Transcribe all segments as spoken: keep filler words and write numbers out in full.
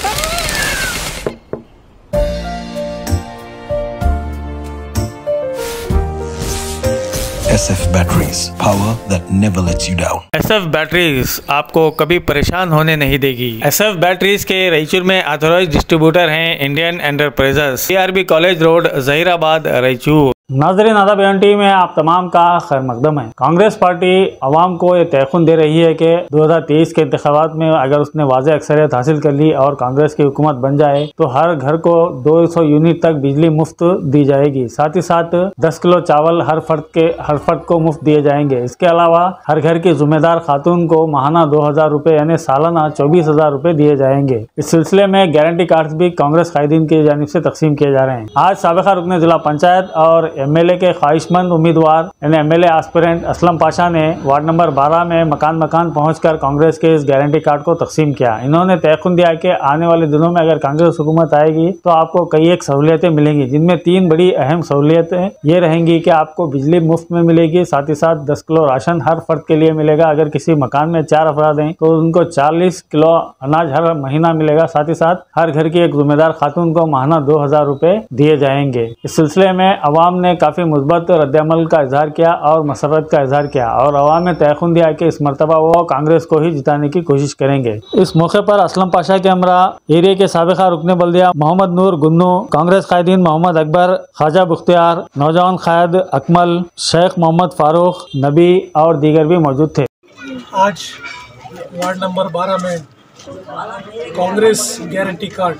S F Batteries, power that never lets you down. S F batteries आपको कभी परेशान होने नहीं देगी। एस एफ बैटरीज के रायचूर में ऑथराइज्ड डिस्ट्रीब्यूटर हैं Indian enterprises, C R B college road, Zaheerabad, Raichur. नाज़रीन आदाब, एएनटी में आप तमाम का खैर मकदम है। कांग्रेस पार्टी अवाम को ये तयखुन दे रही है कि दो हज़ार तेईस के इंतखाबात में अगर उसने वाज़ेह अक्सरियत हासिल कर ली और कांग्रेस की हुकूमत बन जाए तो हर घर को दो सौ यूनिट तक बिजली मुफ्त दी जाएगी। साथ ही साथ दस किलो चावल हर फर्द के हर फर्द को मुफ्त दिए जाएंगे। इसके अलावा हर घर की जिम्मेदार खातून को माहाना दो हजार रुपए यानी सालाना चौबीस हजार रुपए दिए जाएंगे। इस सिलसिले में गारंटी कार्ड भी कांग्रेस कायदीन की जानिब से तकसीम किए जा रहे हैं। आज साबिका रुकन जिला पंचायत और एमएलए के ख्वाहिशमंद उम्मीदवार यानी एमएलए एस्पिरेंट असलम पाशा ने वार्ड नंबर बारह में मकान मकान पहुंचकर कांग्रेस के इस गारंटी कार्ड को तकसीम किया। इन्होंने तयखुन दिया कि आने वाले दिनों में अगर कांग्रेस हुकूमत आएगी तो आपको कई एक सहूलियतें मिलेंगी, जिनमें तीन बड़ी अहम सहूलियतें ये रहेंगी कि आपको बिजली मुफ्त में मिलेगी, साथ ही साथ दस किलो राशन हर फर्द के लिए मिलेगा। अगर किसी मकान में चार अफराद हैं तो उनको चालीस किलो अनाज हर महीना मिलेगा। साथ ही साथ हर घर की एक जिम्मेदार खातून को माहाना दो हजार रुपए दिए जाएंगे। इस सिलसिले में अवाम ने काफी मुस्बत रद्दअमल का इजहार किया और मसरत का इजहार किया और अवाम ने तयखुन दिया कि इस मरतबा वो कांग्रेस को ही जिताने की कोशिश करेंगे। इस मौके पर असलम पाशा के हमरा एरिया के साबिका रुकने बल्दिया मोहम्मद नूर गुन्नू, कांग्रेस कायदीन मोहम्मद अकबर, ख्वाजा बुख्तियार, नौजवान कायद अकमल, शेख मोहम्मद फारूक, नबी और दीगर भी मौजूद थे। आज वार्ड नंबर बारह में कांग्रेस गारंटी कार्ड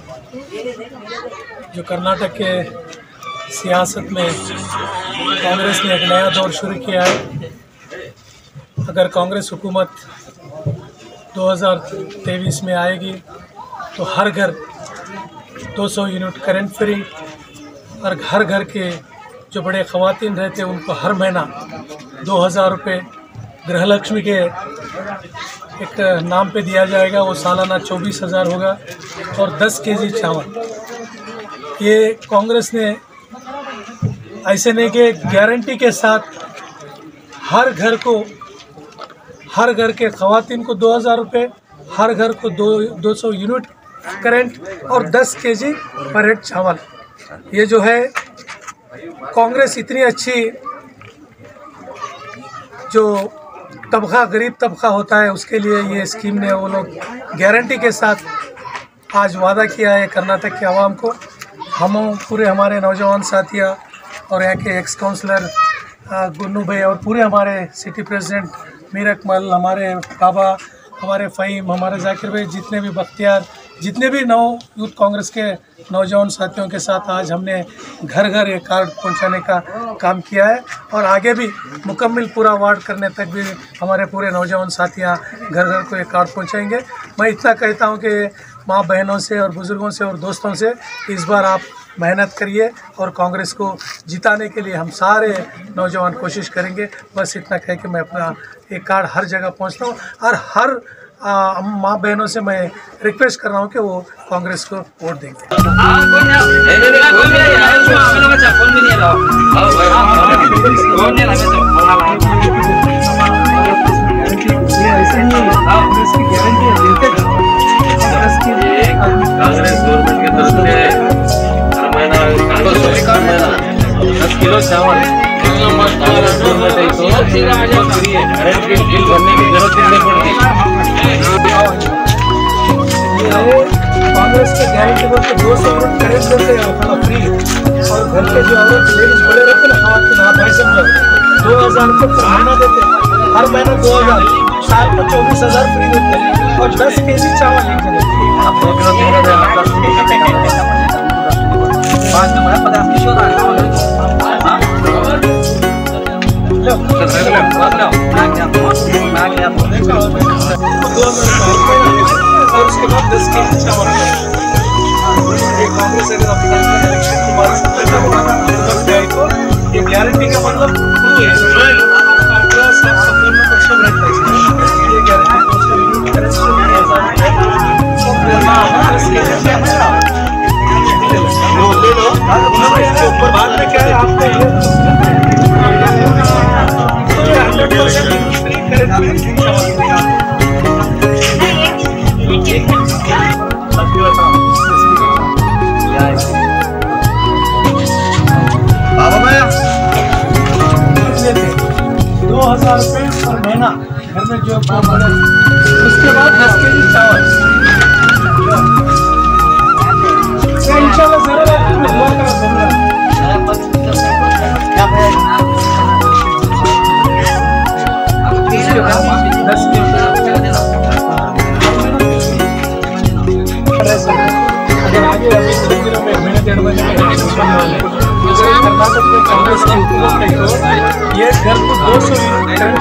जो कर्नाटक के सियासत में कांग्रेस ने एक नया दौर शुरू किया है। अगर कांग्रेस हुकूमत दो हज़ार तेईस में आएगी तो हर घर दो सौ यूनिट करंट फ्री और हर घर के जो बड़े ख़वातीन रहते हैं उनको हर महीना दो हज़ार रुपये गृहलक्ष्मी के एक नाम पे दिया जाएगा। वो सालाना चौबीस हज़ार होगा और दस केजी चावल। ये कांग्रेस ने ऐसे नहीं कि गारंटी के साथ हर घर को हर घर के ख़वातीन को दो हज़ार रुपये, हर घर को दो दो सौ यूनिट करंट और दस केजी पर हेड चावल। ये जो है कांग्रेस इतनी अच्छी जो तबका गरीब तबका होता है उसके लिए ये स्कीम ने वो लोग गारंटी के साथ आज वादा किया है कर्नाटक के आवाम को। हम पूरे हमारे नौजवान साथिया और यहाँ के एक्स काउंसलर गुन्नू भाई और पूरे हमारे सिटी प्रेसिडेंट मीर अकमल, हमारे बाबा, हमारे फ़हीम, हमारे जाकिर भाई, जितने भी बख्तियार, जितने भी नौ यूथ कांग्रेस के नौजवान साथियों के साथ आज हमने घर घर ये कार्ड पहुंचाने का काम किया है और आगे भी मुकम्मल पूरा वार्ड करने तक भी हमारे पूरे नौजवान साथियाँ घर घर को ये कार्ड पहुंचाएंगे। मैं इतना कहता हूं कि माँ बहनों से और बुज़ुर्गों से और दोस्तों से इस बार आप मेहनत करिए और कांग्रेस को जिताने के लिए हम सारे नौजवान कोशिश करेंगे। बस इतना कह के मैं अपना एक कार्ड हर जगह पहुंचता हूं और हर माँ बहनों से मैं रिक्वेस्ट कर रहा हूं कि वो कांग्रेस को वोट देंगे। कांग्रेस गवर्नमेंट की तरफ से हर महीना दस किलो चावल बिल भरने की जरूरत नहीं पड़ती। कांग्रेस के गारंटी को दो सौ यूनिट करेंट देते हैं फ्री और घर के जो औरत लेडीज बड़े रहते हैं खातून हाँ भाई समझो दो हजार रुपये पर महीना देते हैं। हर महीना दो हजार, साल को चौबीस हजार फ्री देते हैं और दस के जी चावल एक जगह और उसके बाद दस के जी चावल। कांग्रेस अगर अपना इलेक्शन के बाद ये गारंटी का मतलब ये गारंटी बाद में क्या है आपने हंड्रेड परसेंट फ्री करेंगे। उसके बाद दस के जी चावल। इंशाल्लाह जरूर आपको दुआ का जरूर। दस के अगर आगे अभी तीन दिनों में महीने डेढ़ महीने में होने वाले कर्नाटक में कांग्रेस की हुकूमत है तो ये घर को दो सौ यूनिट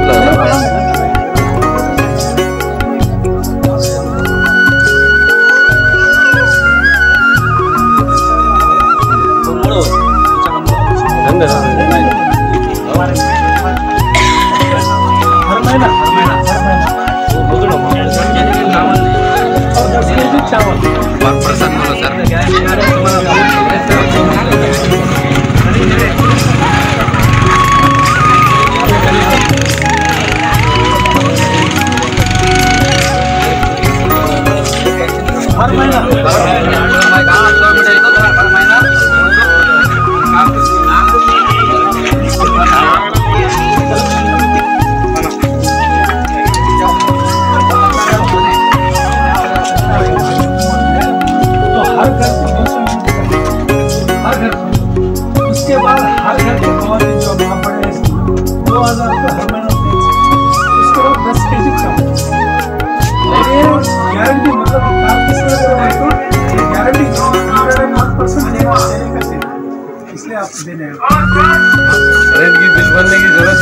हर महीना और दस के जी चावल प्रसन्न हो सर। हर महीना उसके बाद हर घर के और जो वहाँ पड़े दो हजार रुपये हर महीना देते। उसके बाद दस के जी चावल गारंटी मतलब किस तरह गारंटी परसेंट देने का इसलिए आप देने रेंट की बिल भरने की जरूरत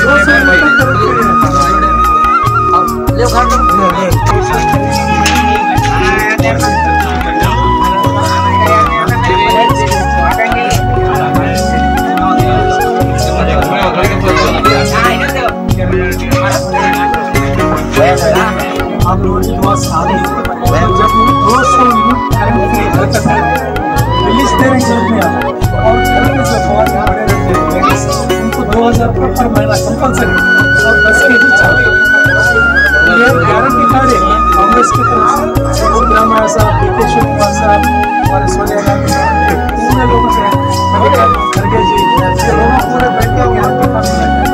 आप लोगों की दुआ सारी जब दो सौ यूनिट करंट की हरकत है रिलीज देने की जरूरत नहीं आता और घर के जो बहुत बड़े रहते हैं उनको दो हजार रुपये पर महीना कंपलसरी और दस के जी चावल ये गारंटी कार्ड है कांग्रेस की तरफ से सिद्धरामैया साहब, केशव कुमार साहब और सोनिया गांधी पूरे लोगों से खड़गे जी लोगों पूरे बैठ के गारंटी कार्ड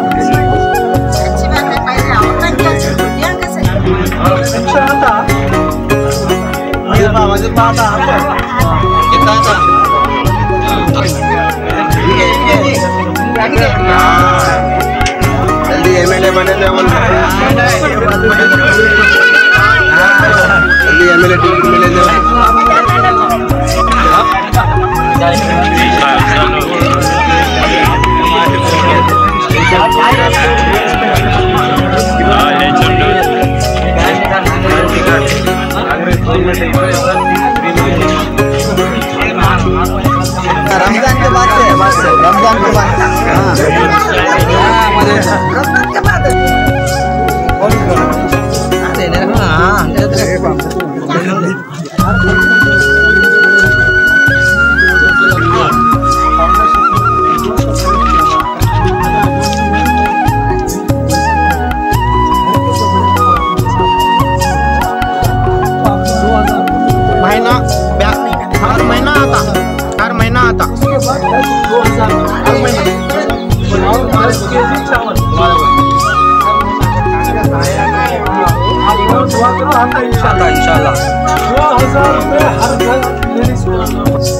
जल्दी एमएलए बने थे जल्दी एमएलए टिकट मिले थे। रमजान के बाद से रमजान के बाद रमजान के बाद महीना हर महीना आता हर महीना आता उसके बाद दो हजार हर महीना और दस के जी चावल आप लोग दुआ करो आता इंशाल्लाह इंशाल्लाह दो हजार रुपये हर घर लेडीज को